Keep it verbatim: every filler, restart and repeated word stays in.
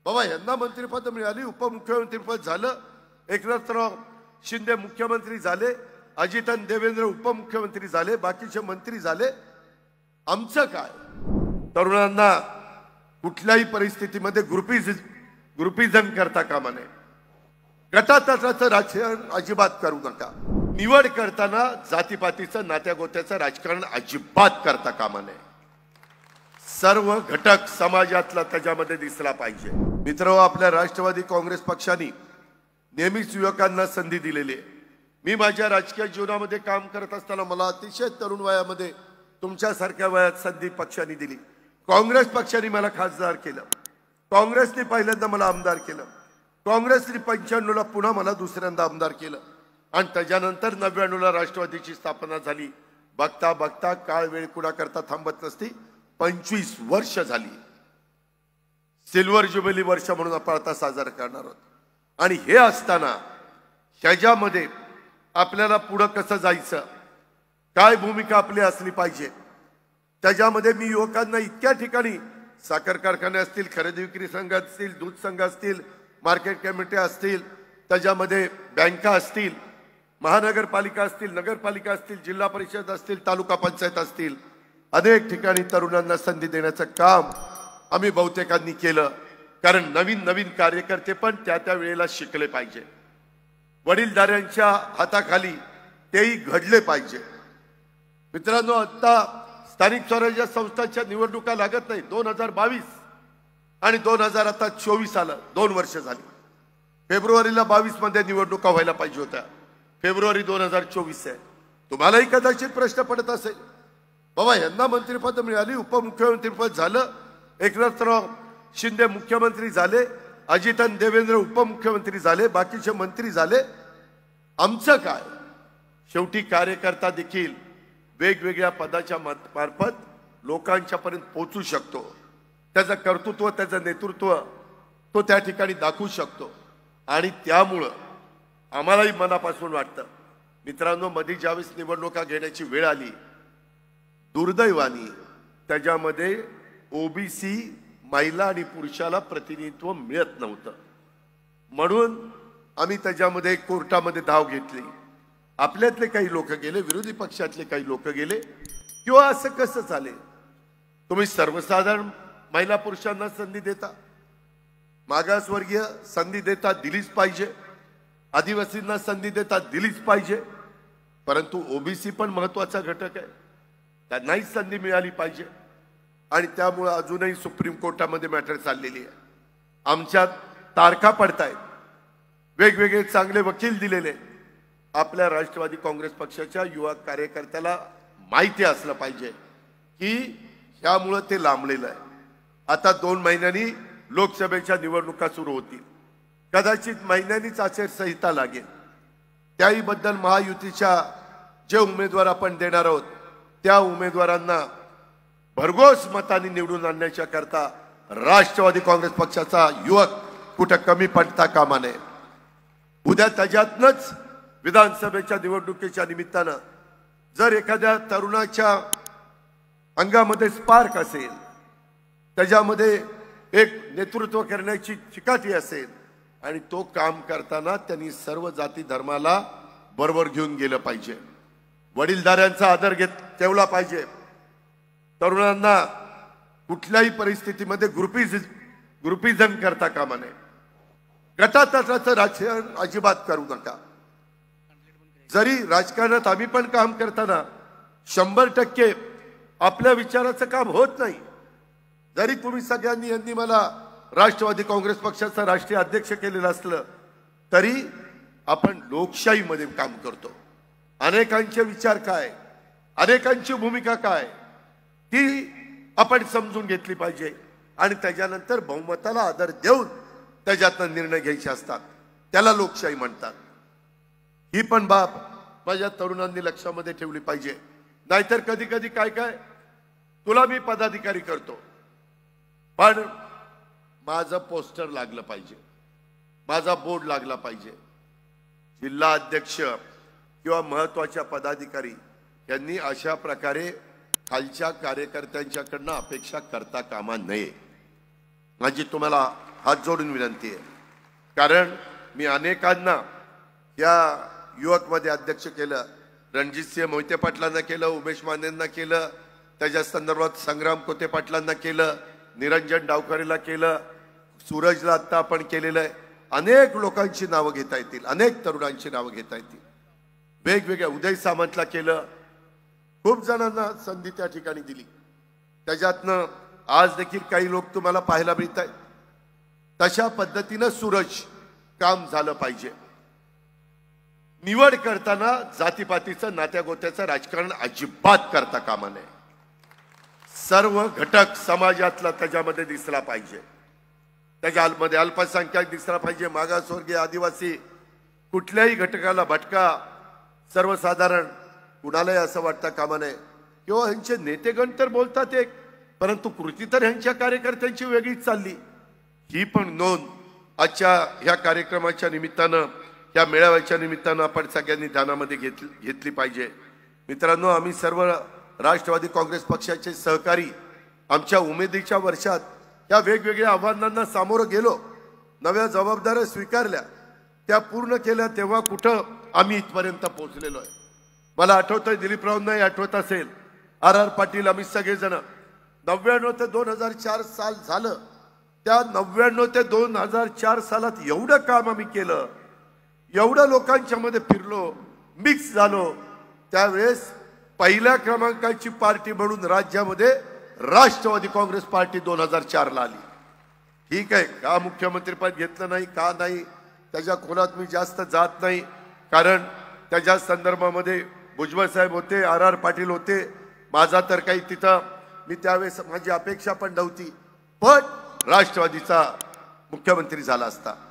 बाबा यांना मंत्रिपद मिळाली, उपमुख्यमंत्रीपद झालं, एकनाथराव शिंदे मुख्यमंत्री झाले, अजितन देवेंद्र उपमुख्यमंत्री झाले, बाकीचे मंत्री झाले. आमचं काय? तरुणांना कुठल्याही परिस्थितीमध्ये ग्रुपिज ग्रुपिझम करता कामा नये. गटातटाचं राजकारण अजिबात करू नका. निवड करताना जातीपातीचं नात्यागोत्याचं राजकारण अजिबात करता कामा नये. सर्व घटक समाजातला त्याच्यामध्ये दिसला पाहिजे. मित्र, आपल्या राष्ट्रवादी काँग्रेस पक्षाने नेहमीच युवकांना संधी दिलेली आहे. मी माझ्या राजकीय जीवनामध्ये काम करत असताना मला अतिशय तरुण वयामध्ये तुमच्यासारख्या वयात संधी पक्षाने दिली. काँग्रेस पक्षाने मला खासदार केलं, काँग्रेसने पहिल्यांदा मला आमदार केलं, काँग्रेसने पंच्याण्णवला पुन्हा मला दुसऱ्यांदा आमदार केलं आणि त्याच्यानंतर नव्याण्णवला राष्ट्रवादीची स्थापना झाली. बघता बघता काळ वेळ कुणाकरता थांबत नसती. पंचवीस वर्ष झाली. सिल्वर ज्युबिली वर्ष म्हणून आपण आता साजरा करणार आहोत. आणि हे असताना ह्याच्यामध्ये आपल्याला पुढं कसं जायचं, काय भूमिका आपली असली पाहिजे, त्याच्यामध्ये मी युवकांना इतक्या ठिकाणी साखर कारखाने असतील, खरेदी विक्री संघ असतील, दूध संघ असतील, मार्केट कमिटी असतील, त्याच्यामध्ये बँका असतील, महानगरपालिका असतील, नगरपालिका असतील, जिल्हा परिषद असतील, तालुका पंचायत असतील, अनेक ठिकाणी तरुणांना संधी देण्याचं काम आम्ही बहुतेकांनी केलं. कारण नवीन नवीन कार्यकर्ते पण त्या त्या वेळेला शिकले पाहिजे. वडीलधाऱ्यांच्या हाताखाली तेही घडले पाहिजे. मित्रांनो, आता स्थानिक स्वराज्य संस्थांच्या निवडणुका लागत नाही. दोन हजार बावीस आणि दोन हजार आता चोवीस आलं, दोन वर्ष झाली. फेब्रुवारीला बावीस मध्ये निवडणुका व्हायला पाहिजे होत्या. फेब्रुवारी दोन हजार चोवीस आहे. तुम्हालाही कदाचित प्रश्न पडत असेल, बाबा यांना मंत्रिपद मिळाली, उपमुख्यमंत्रीपद झालं, एकनाथराव शिंदे मुख्यमंत्री झाले, अजितन देवेंद्र उपमुख्यमंत्री झाले, बाकीचे मंत्री झाले. आमचं काय? शेवटी कार्यकर्ता देखील वेगवेगळ्या पदाच्या मार्फत लोकांच्या पर्यंत पोहोचू शकतो. त्याचं कर्तृत्व, त्याचं नेतृत्व तो त्या ठिकाणी दाखवू शकतो. आणि त्यामुळं आम्हालाही मनापासून वाटतं, मित्रांनो, मध्ये ज्यावेळेस निवडणुका घेण्याची वेळ आली, दुर्दैवानी त्याच्यामध्ये ओबीसी महिला आणि पुरुषाला प्रतिनिधित्व मिळत नव्हतं. म्हणून आम्ही त्याच्यामध्ये कोर्टामध्ये धाव घेतली. आपल्यातले काही लोक गेले, विरोधी पक्षातले काही लोक गेले. किंवा असं कसं चालेल? तुम्ही सर्वसाधारण महिला पुरुषांना संधी देता, मागासवर्गीय संधी देता, दिलीच पाहिजे. आदिवासींना संधी देता, दिलीच पाहिजे. परंतु ओबीसी पण महत्वाचा घटक आहे, त्यांनाही संधी मिळाली पाहिजे. आणि त्यामुळे अजूनही सुप्रीम कोर्टामध्ये मॅटर चाललेली आहे. आमच्यात तारखा पडतायत, वेगवेगळे चांगले वकील दिलेले. आपल्या राष्ट्रवादी काँग्रेस पक्षाच्या युवा कार्यकर्त्याला माहिती असलं पाहिजे की ह्यामुळे ते लांबलेलं आहे. आता दोन महिन्यांनी लोकसभेच्या निवडणुका सुरू होतील. कदाचित महिन्यांनीच आचारसंहिता लागेल. त्याही बद्दल महायुतीच्या जे उमेदवार आपण देणार आहोत त्या उमेदवारांना भरघोस मतांनी निवडून आणण्याच्या करता राष्ट्रवादी काँग्रेस पक्षाचा युवक कुठं कमी पडता कामा नये. उद्या त्याच्यातनच विधानसभेच्या निवडणुकीच्या निमित्तानं जर एखाद्या तरुणाच्या अंगामध्ये स्पार्क असेल, त्याच्यामध्ये एक नेतृत्व करण्याची चिकाटी असेल आणि तो काम करताना त्यांनी सर्व जाती धर्माला बरोबर घेऊन गेलं पाहिजे. वडीलधाऱ्यांचा आदर घेत ठेवला पाहिजे. तरुणांना कुठल्याही परिस्थितीमध्ये ग्रुपिज ग्रुपिझम करता कामा नये. गटातटाचं राजकारण अजिबात करू नका. जरी राजकारणात आम्ही पण काम करताना शंभर टक्के आपल्या विचाराचं काम होत नाही. जरी तुम्ही सगळ्यांनी यांनी मला राष्ट्रवादी काँग्रेस पक्षाचा राष्ट्रीय अध्यक्ष केलेलं असलं तरी आपण लोकशाहीमध्ये काम करतो. अनेकांचे विचार काय, अनेकांची भूमिका काय, ती आपण समजून घेतली पाहिजे आणि त्याच्यानंतर बहुमताला आदर देऊन त्याच्यातून निर्णय घ्यायचे असतात. त्याला लोकशाही म्हणतात. ही पण बाब माझ्या तरुणांनी लक्षामध्ये ठेवली पाहिजे. नाहीतर कधी कधी काय काय तुला मी पदाधिकारी करतो, पण माझं पोस्टर लागलं पाहिजे, माझा बोर्ड लागला पाहिजे. जिल्हा अध्यक्ष किंवा महत्वाच्या पदाधिकारी यांनी अशा प्रकारे खालच्या कार्यकर्त्यांच्याकडनं अपेक्षा करता कामा नये. माझी तुम्हाला हात जोडून विनंती आहे. कारण मी अनेकांना या युवकमध्ये अध्यक्ष केलं, रणजितसिंह मोहिते पाटलांना केलं, उमेश मानेंना केलं, त्याच्या संदर्भात संग्राम कोते पाटलांना केलं, निरंजन डावकरेला केलं, सूरजला आत्ता आपण केलेलं आहे. अनेक लोकांची नावं घेता येतील, अनेक तरुणांची नावं घेता येतील. वेगवेगळ्या उदय सामंतला केलं, खूप जणांना संधी त्या ठिकाणी दिली. त्याच्यातनं आज देखील काही लोक तुम्हाला पाहायला मिळत आहेत. तशा पद्धतीनं सूरज काम झालं पाहिजे. निवड करताना जातीपातीचं नात्यागोत्याचं राजकारण अजिबात करता कामा नये. सर्व घटक समाजातला त्याच्यामध्ये दिसला पाहिजे. त्याच्यामध्ये अल्पसंख्याक दिसला पाहिजे, मागासवर्गीय, आदिवासी, कुठल्याही घटकाला भटका, सर्वसाधारण कुणालाही असं वाटतं कामा नये. किंवा ह्यांचे नेतेगण तर बोलतात एक, परंतु कृती तर ह्यांच्या कार्यकर्त्यांची वेगळीच चालली. ही पण नोंद आजच्या ह्या कार्यक्रमाच्या निमित्तानं, या मेळाव्याच्या निमित्तानं आपण सगळ्यांनी ध्यानामध्ये घेतली घेतली पाहिजे. मित्रांनो, आम्ही सर्व राष्ट्रवादी काँग्रेस पक्षाचे सहकारी आमच्या उमेदीच्या वर्षात या वेगवेगळ्या आव्हानांना सामोरं गेलो, नव्या जबाबदाऱ्या स्वीकारल्या, त्या पूर्ण केल्या, तेव्हा कुठं आम्ही इथपर्यंत पोहोचलेलो आहे. मला आठवतंय, दिलीपरावांनाही आठवत असेल, आर आर पाटील, आम्ही सगळेजण नव्याण्णव ते दोन हजार चार साल झालं. त्या नव्याण्णव ते दोन हजार चार सालात एवढं काम आम्ही केलं, एवढं लोकांच्या मध्ये फिरलो, मिक्स झालो. त्यावेळेस पहिल्या क्रमांकाची पार्टी म्हणून राज्यामध्ये राष्ट्रवादी काँग्रेस पार्टी दोन हजार चार ला आली. ठीक आहे, का मुख्यमंत्रीपद घेतलं नाही, का नाही, त्याच्या खोलात मी जास्त जात नाही. कारण त्याच्या संदर्भामध्ये भुजबळ साहेब होते, आर आर पाटील होते. माझा तर काही तिथं, मी त्यावेळेस माझी अपेक्षा पण नव्हती, पण राष्ट्रवादीचा मुख्यमंत्री झाला असता.